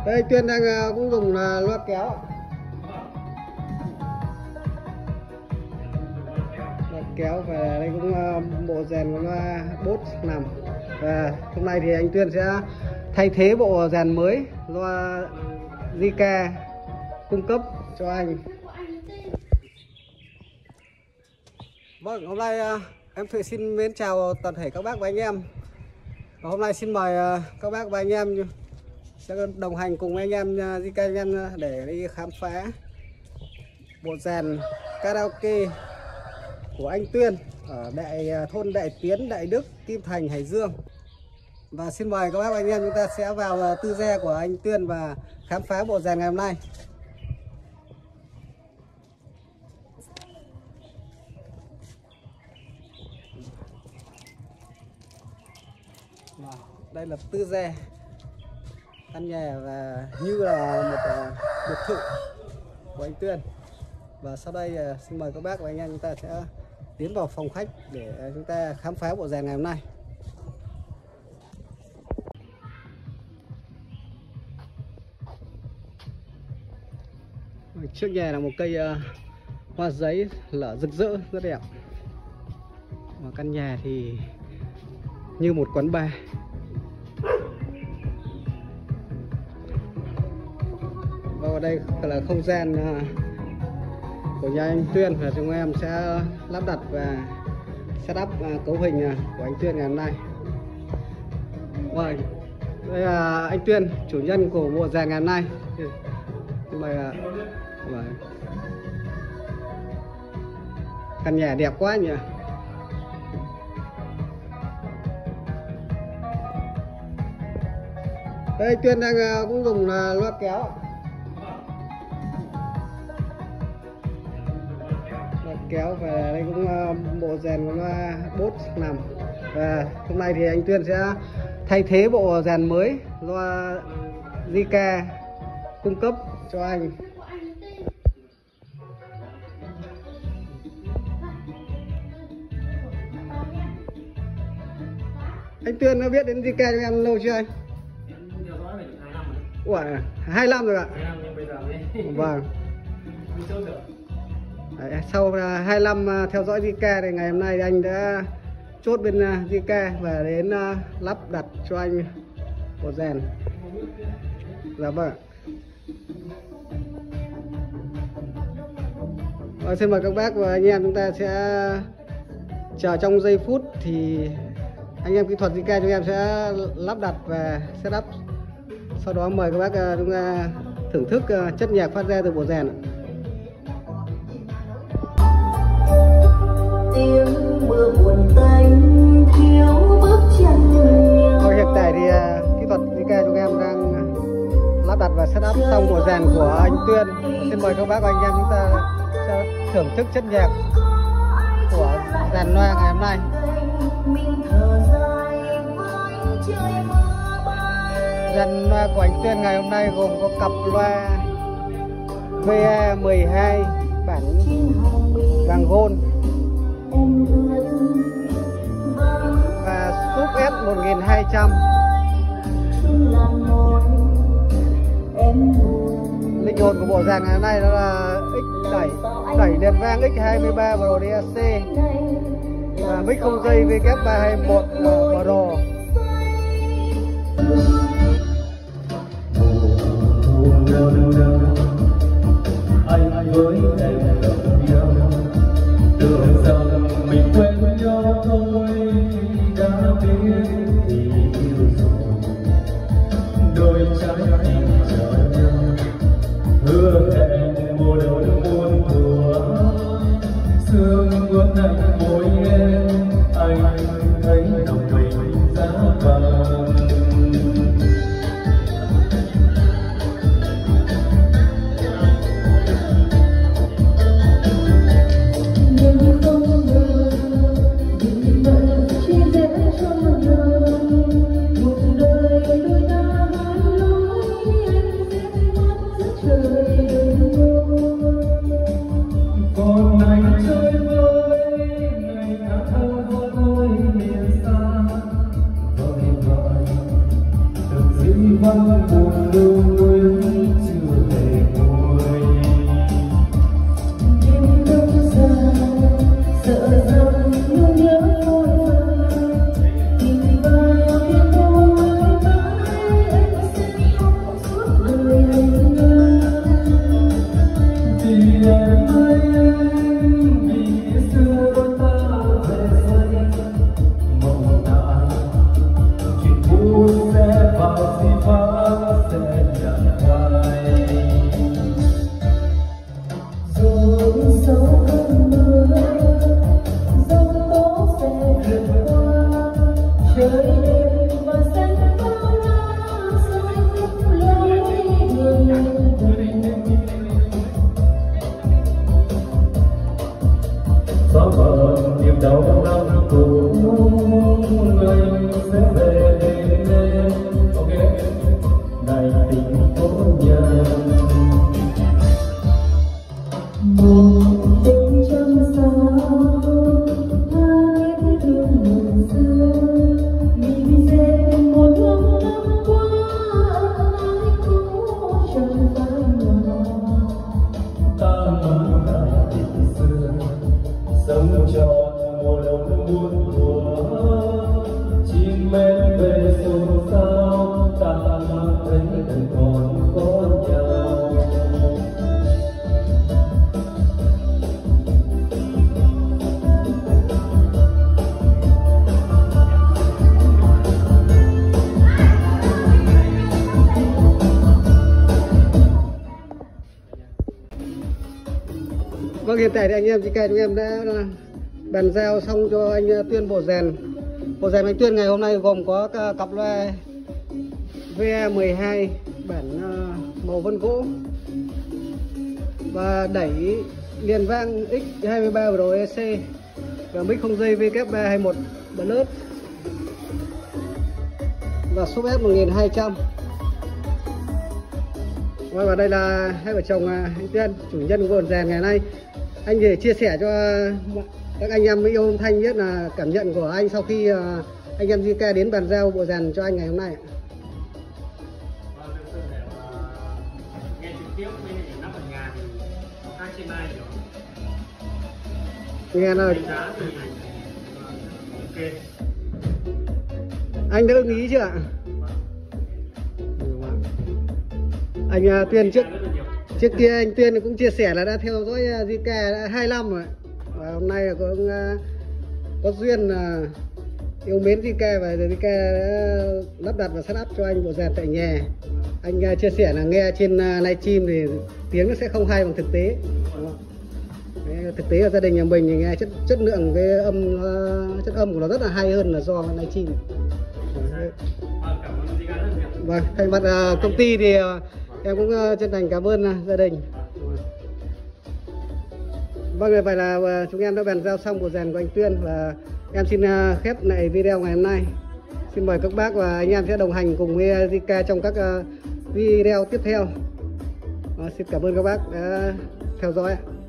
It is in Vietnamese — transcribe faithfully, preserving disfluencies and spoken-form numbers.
Đây Tuyên đang uh, cũng dùng uh, loa kéo. Loa kéo và đây cũng uh, bộ rèn của loa bốt nằm. Và hôm nay thì anh Tuyên sẽ thay thế bộ rèn mới loa Zika cung cấp cho anh. Vâng, hôm nay uh, em Thụy xin mến chào toàn thể các bác và anh em. Và hôm nay xin mời uh, các bác và anh em sẽ đồng hành cùng anh em Zika anh em để đi khám phá bộ rèn karaoke của anh Tuyên ở đại thôn Đại Tiến, Đại Đức, Kim Thành, Hải Dương. Và xin mời các bác và anh em chúng ta sẽ vào tư gia của anh Tuyên và khám phá bộ rèn ngày hôm nay. Đây là tư gia căn nhà và như là một uh, biệt thự của anh Tuyên. Và sau đây uh, xin mời các bác và anh em chúng ta sẽ tiến vào phòng khách để uh, chúng ta khám phá bộ rèn ngày hôm nay. Trước nhà là một cây uh, hoa giấy lở rực rỡ rất đẹp. Và căn nhà thì như một quán bar. Và ở đây là không gian của nhà anh Tuyên, và chúng em sẽ lắp đặt và setup cấu hình của anh Tuyên ngày hôm nay. Rồi, đây là anh Tuyên, chủ nhân của bộ rèn ngày hôm nay. Xin mời. Căn nhà đẹp quá nhỉ. Đây Tuyên đang cũng dùng loa kéo. Loa kéo và đây cũng bộ rèn của loa bốt nằm. Và hôm nay thì anh Tuyên sẽ thay thế bộ rèn mới loa Zika cung cấp cho anh. Anh Tuyên đã biết đến Zika cho em lâu chưa anh? Ủa, hai năm rồi ạ. Vâng. Đấy, sau hai năm theo dõi Zika thì ngày hôm nay anh đã chốt bên Zika và đến lắp đặt cho anh bộ rèn. Dạ vâng. Rồi, xin mời các bác và anh em chúng ta sẽ chờ trong giây phút thì anh em kỹ thuật Zika chúng em sẽ lắp đặt và setup. Sau đó mời các bác chúng ta thưởng thức chất nhạc phát ra từ bộ rèn. Tiếng mưa buồn tanh thiếu bước chân. Rồi, hiện tại thì kỹ thuật Zika chúng em đang lắp đặt và setup xong bộ rèn của anh Tuyên. Xin mời các bác và anh em chúng ta sẽ thưởng thức chất nhạc của rèn loa ngày hôm nay. Rèn loa của anh Tuyên ngày hôm nay gồm có cặp loa vê a mười hai bản vàng gold và Súp S một nghìn hai trăm. Linh hồn của bộ rèn ngày hôm nay đó là X đẩy đẩy đèn vang X hai mươi ba Pro đê a xê và mic không dây vê ca ba hai một Pro. Anh với em gặp nhau, tưởng rằng mình quen nhau thôi, đã biết thì yêu rồi. Đôi trái tim chờ nhau, hứa hẹn mùa đầu muôn thuở. Sương buốt lạnh môi em, anh thấy lòng mình ra vẫn buồn lưu luyến chưa hề nguôi. đêm đông dài sợ rằng nhung nhớ vội vàng tìm vào tiếng môi mãi anh sẽ khóc suốt đời anh ngơ. Vì em ơi anh vì xưa đôi ta về say mộng đã chuyện cũ sẽ vào di vãng sẽ nhạt phai. Rồi sau cơn mưa giông tố sẽ vượt qua trời đêm và xanh bao la rồi khúc lối đường gió bờ niềm đau năm cũ anh sẽ về đến đây. Ok này tình cố nhà một đêm trăng sao hai cái thương mừng xưa nhìn về một hướng năm qua ai cũng chẳng phai màu. ta muốn lại tình xưa sống trọn một lòng buồn thuở chim én về xôn xao ta thấy vẫn còn có nhau. Vâng, hiện tại thì anh em chị ca chúng em đã bàn giao xong cho anh Tuyên bộ rèn. Bộ rèn anh Tuyên ngày hôm nay gồm có cặp loa vê e mười hai bản màu vân gỗ và đẩy liền vang X hai mươi ba Pro e xê và mic không dây vê kép ba hai một Plus và sub ép một nghìn hai trăm. Và đây là hai vợ chồng anh Tuyên, chủ nhân của bộ rèn ngày nay. Anh để chia sẻ cho các anh em yêu âm thanh biết là cảm nhận của anh sau khi anh em giê ca đến bàn giao bộ rèn cho anh ngày hôm nay. Nghe trực tiếp với năm phần ngàn thì hai trên hai rồi. Nghe là Đánh giá thì ok. anh đã ưng ý chưa ạ? Anh uh, Tuyên trước trước kia anh Tuyên cũng chia sẻ là đã theo dõi giê ca đã hai năm rồi và hôm nay là có uh, có duyên là uh, yêu mến giê ca và giê ca đã lắp đặt và setup cho anh bộ rèn tại nhà. Anh uh, chia sẻ là nghe trên uh, livestream thì tiếng nó sẽ không hay bằng thực tế. Đấy, thực tế ở gia đình nhà mình thì nghe chất chất lượng cái âm uh, chất âm của nó rất là hay hơn là do livestream. Vâng, thay mặt uh, công ty thì uh, em cũng uh, chân thành cảm ơn uh, gia đình. Vâng, vậy là uh, chúng em đã bàn giao xong bộ rèn của anh Tuyên và em xin uh, khép lại video ngày hôm nay. Xin mời các bác và anh em sẽ đồng hành cùng với giê ca trong các uh, video tiếp theo. Uh, xin cảm ơn các bác đã theo dõi.